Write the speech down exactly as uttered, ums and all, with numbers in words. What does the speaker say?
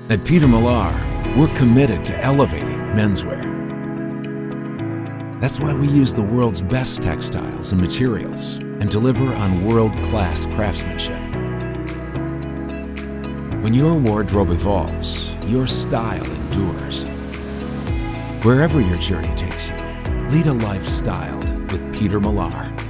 At Peter Millar, we're committed to elevating menswear. That's why we use the world's best textiles and materials and deliver on world-class craftsmanship. When your wardrobe evolves, your style endures. Wherever your journey takes you, lead a life styled with Peter Millar.